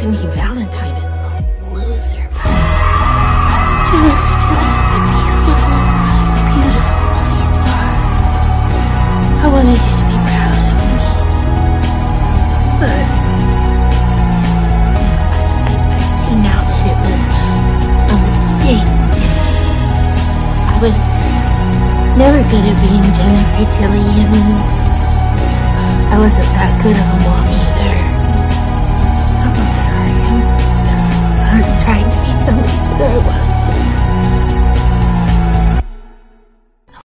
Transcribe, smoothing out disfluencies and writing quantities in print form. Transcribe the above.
Tiffany Valentine is a loser. Jennifer Tilly is a beautiful, beautiful movie star. I wanted you to be proud of me. But I see now that it was a mistake. I was never good at being Jennifer Tilly, and I wasn't that good of a mommy.